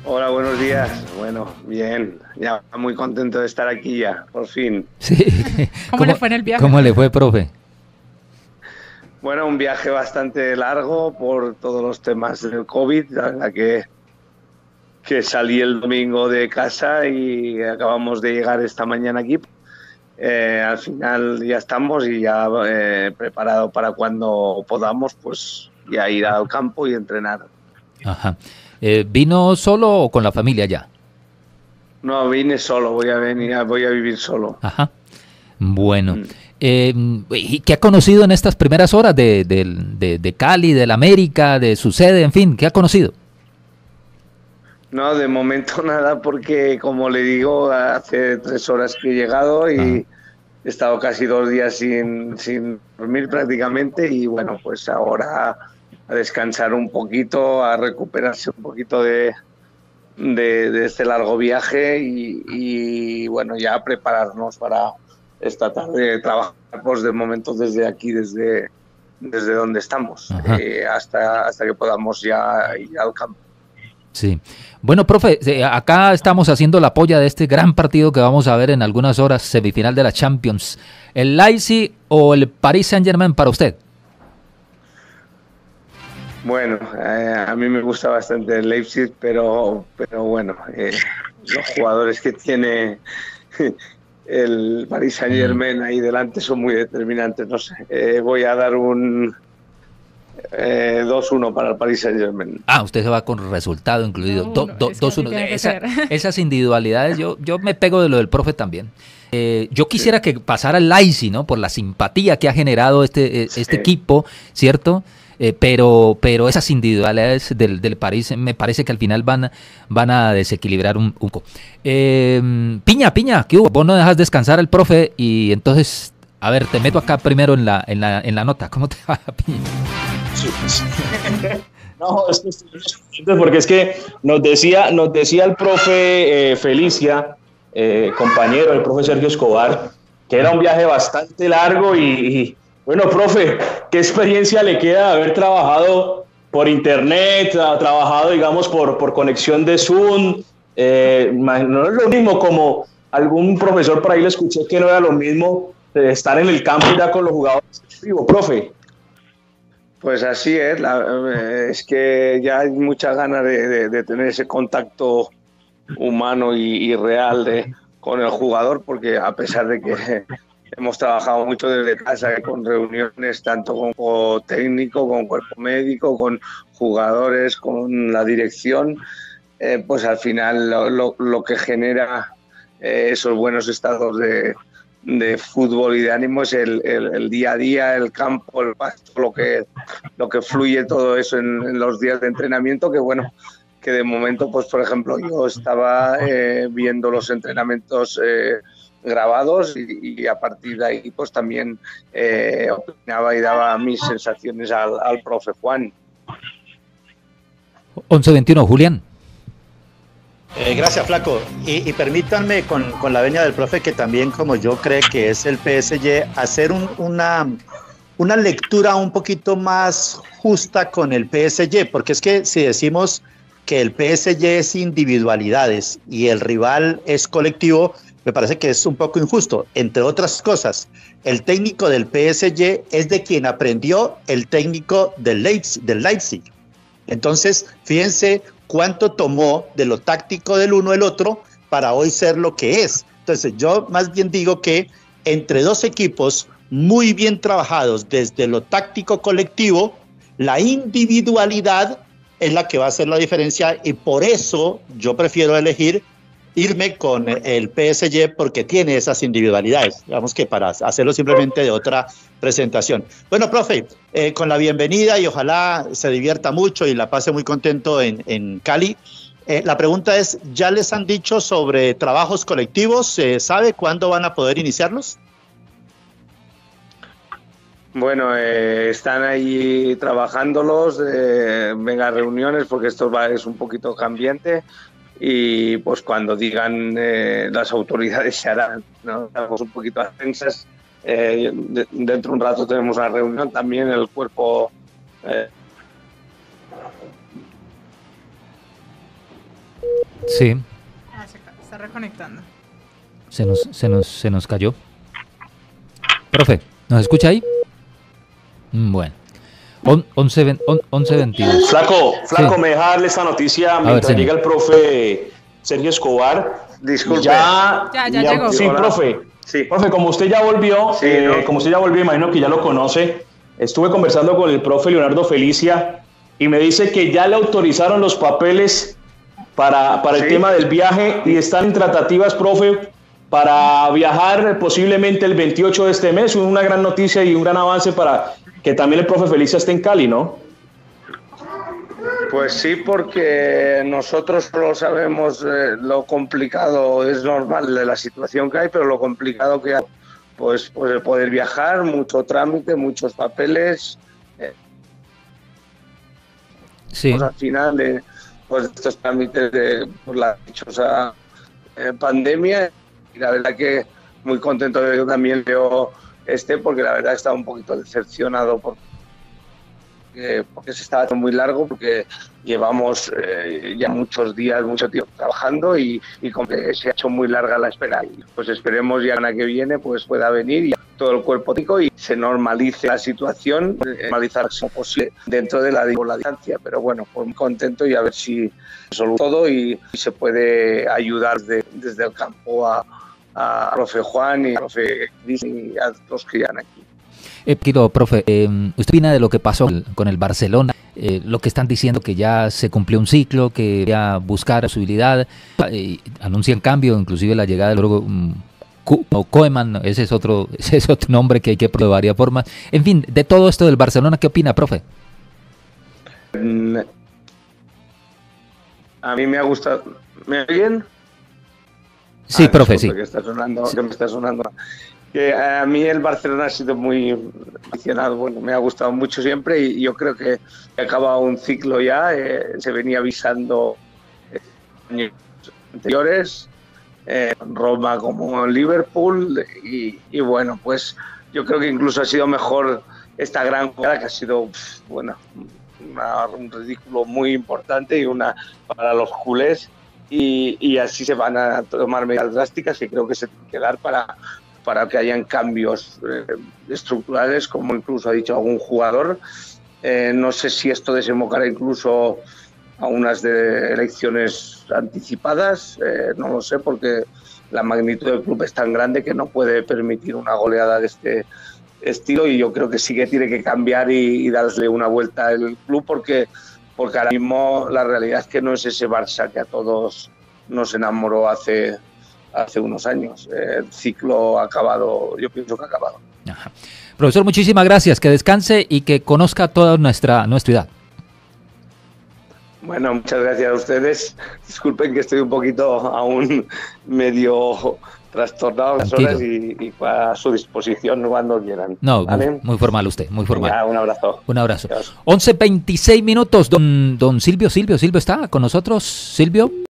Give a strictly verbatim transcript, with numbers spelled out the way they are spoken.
Hola, buenos días. Bueno, bien, ya muy contento de estar aquí ya, por fin. Sí. ¿Cómo, ¿Cómo le fue en el viaje? ¿Cómo le fue, profe? Bueno, un viaje bastante largo por todos los temas del COVID, la verdad que, que salí el domingo de casa y acabamos de llegar esta mañana aquí. Eh, al final ya estamos y ya eh, preparado para cuando podamos, pues ya ir al campo y entrenar. Ajá. Eh, ¿Vino solo o con la familia ya? No, vine solo, voy a venir, voy a vivir solo. Ajá. Bueno. Eh, ¿Y qué ha conocido en estas primeras horas de, de, de, de Cali, de la América, de su sede, en fin? ¿Qué ha conocido? No, de momento nada, porque como le digo, hace tres horas que he llegado y Ajá. he estado casi dos días sin, sin dormir prácticamente y bueno, pues ahora a descansar un poquito, a recuperarse un poquito de, de, de este largo viaje y, y bueno, ya a prepararnos para esta tarde trabajar, pues de momento desde aquí, desde, desde donde estamos, eh, hasta, hasta que podamos ya ir al campo. Sí. Bueno, profe, acá estamos haciendo la polla de este gran partido que vamos a ver en algunas horas, semifinal de la Champions. ¿El Leipzig o el Paris Saint-Germain para usted? Bueno, eh, a mí me gusta bastante el Leipzig, pero, pero bueno, eh, los jugadores que tiene el Paris Saint-Germain ahí delante son muy determinantes. No sé, eh, voy a dar un eh, dos uno para el Paris Saint-Germain. Ah, usted se va con resultado incluido. No, no, do, do, es que dos uno. Esa, ser. esas individualidades, yo, yo me pego de lo del profe también. Eh, yo quisiera sí. que pasara el Leipzig, ¿no? Por la simpatía que ha generado este, este sí. equipo, ¿cierto? Eh, pero, pero esas individualidades del, del París me parece que al final van, van a desequilibrar un, un poco. Eh, Piña, Piña, ¿qué hubo? Vos no dejas descansar al profe y entonces, a ver, te meto acá primero en la, en la, en la nota. ¿Cómo te va, Piña? No, es que estoy porque es que nos decía, nos decía el profe eh, Felicia, eh, compañero del profe Sergio Escobar, que era un viaje bastante largo y, y bueno, profe, ¿qué experiencia le queda de haber trabajado por internet, ha trabajado, digamos, por, por conexión de Zoom? Eh, no es lo mismo como algún profesor por ahí le escuché que no era lo mismo eh, estar en el campo ya con los jugadores vivo, profe. Pues así es, la, es que ya hay muchas ganas de, de, de tener ese contacto humano y, y real de, con el jugador, porque a pesar de que hemos trabajado mucho desde casa, con reuniones tanto con cuerpo técnico, con cuerpo médico, con jugadores, con la dirección, eh, pues al final lo, lo, lo que genera eh, esos buenos estados de, de fútbol y de ánimo es el, el, el día a día, el campo, el pasto, lo que, lo que fluye todo eso en, en los días de entrenamiento, que bueno, que de momento, pues por ejemplo, yo estaba eh, viendo los entrenamientos eh, grabados y, y a partir de ahí pues también eh, opinaba y daba mis sensaciones al, al profe Juan. once veintiuno, Julián. Eh, gracias, Flaco. Y, y permítanme, con, con la venia del profe, que también, como yo creo que es el P S G, hacer un, una, una lectura un poquito más justa con el P S G, porque es que si decimos que el P S G es individualidades y el rival es colectivo, me parece que es un poco injusto. Entre otras cosas, el técnico del P S G es de quien aprendió el técnico del Leipzig. Del Leipzig. Entonces, fíjense cuánto tomó de lo táctico del uno el otro para hoy ser lo que es. Entonces, yo más bien digo que entre dos equipos muy bien trabajados desde lo táctico colectivo, la individualidad es la que va a hacer la diferencia y por eso yo prefiero elegir irme con el P S G porque tiene esas individualidades, digamos que para hacerlo simplemente de otra presentación. Bueno, profe, eh, con la bienvenida y ojalá se divierta mucho y la pase muy contento en, en Cali. Eh, la pregunta es, ¿ya les han dicho sobre trabajos colectivos? ¿Se sabe cuándo van a poder iniciarlos? Bueno, eh, están ahí trabajándolos, eh, venga reuniones porque esto va, es un poquito cambiante. Y pues cuando digan eh, las autoridades se harán, ¿no? Estamos un poquito a tensas. Eh, de, dentro de un rato tenemos una reunión también, el cuerpo eh, Sí. Ah, se ca- está reconectando. Se nos, se nos, se nos cayó. Profe, ¿nos escucha ahí? Mm, Bueno. On- once veintidós. Flaco, Flaco, Sí. me deja darle esta noticia ver, mientras señor. llega el profe Sergio Escobar. Disculpe. Ya, Ya, ya llegó. Sí, Hola. profe. Sí. Profe, como usted ya volvió, Sí, eh, ¿no? como usted ya volvió, imagino que ya lo conoce. Estuve conversando con el profe Leonardo Felicia y me dice que ya le autorizaron los papeles para, para el Sí. tema del viaje y están en tratativas, profe, para viajar posiblemente el veintiocho de este mes. Una gran noticia y un gran avance para que también el profe Felicia esté en Cali, ¿no? Pues sí, porque nosotros solo sabemos eh, lo complicado, es normal de la situación que hay, pero lo complicado que hay, pues, pues el poder viajar, mucho trámite, muchos papeles, eh, Sí. pues al final de pues, estos trámites de por la dichosa eh, pandemia, y la verdad que muy contento de que yo también leo este, porque la verdad estaba un poquito decepcionado por Eh, porque se estaba haciendo muy largo, porque llevamos eh, ya muchos días, mucho tiempo trabajando y, y como que se ha hecho muy larga la espera. Y pues esperemos ya la que viene pues pueda venir y todo el cuerpo técnico y se normalice la situación, eh, normalizar lo posible dentro de la, de la distancia. Pero bueno, pues muy contento y a ver si soluciona todo y, y se puede ayudar de, desde el campo a, a profe Juan y a profe Cris y a los que ya han aquí. Eh, querido profe, eh, ¿usted opina de lo que pasó con el Barcelona? Eh, lo que están diciendo que ya se cumplió un ciclo, que ya buscar posibilidad, eh, anuncian cambio, inclusive la llegada de luego um, o Koeman, ese es otro, ese es otro nombre que hay que probar de varias formas. En fin, de todo esto del Barcelona, ¿qué opina, profe? A mí me ha gustado. ¿Me oyen? Sí, Ah, profe, disculpe, sí. Que está sonando, que me está sonando. Que a mí el Barcelona ha sido muy aficionado, bueno, me ha gustado mucho siempre y yo creo que ha acabado un ciclo ya, eh, se venía avisando en años anteriores, eh, Roma como Liverpool y, y bueno, pues yo creo que incluso ha sido mejor esta gran jugada que ha sido, pff, bueno, una, un ridículo muy importante y una para los culés y, y así se van a tomar medidas drásticas que creo que se tienen que dar para para que hayan cambios eh, estructurales, como incluso ha dicho algún jugador. Eh, no sé si esto desembocará incluso a unas de elecciones anticipadas, eh, no lo sé, porque la magnitud del club es tan grande que no puede permitir una goleada de este estilo y yo creo que sí que tiene que cambiar y, y darle una vuelta al club porque, porque ahora mismo la realidad es que no es ese Barça que a todos nos enamoró hace... hace unos años. Eh, el ciclo ha acabado, yo pienso que ha acabado. Ajá. Profesor, muchísimas gracias, que descanse y que conozca toda nuestra, nuestra ciudad. Bueno, muchas gracias a ustedes. Disculpen que estoy un poquito aún medio trastornado las horas y, y a su disposición cuando quieran. No, ¿vale? muy, muy formal usted, muy formal. Ya, un abrazo. Un abrazo. Adiós. once veintiséis minutos, don, don Silvio, Silvio, Silvio está con nosotros, Silvio.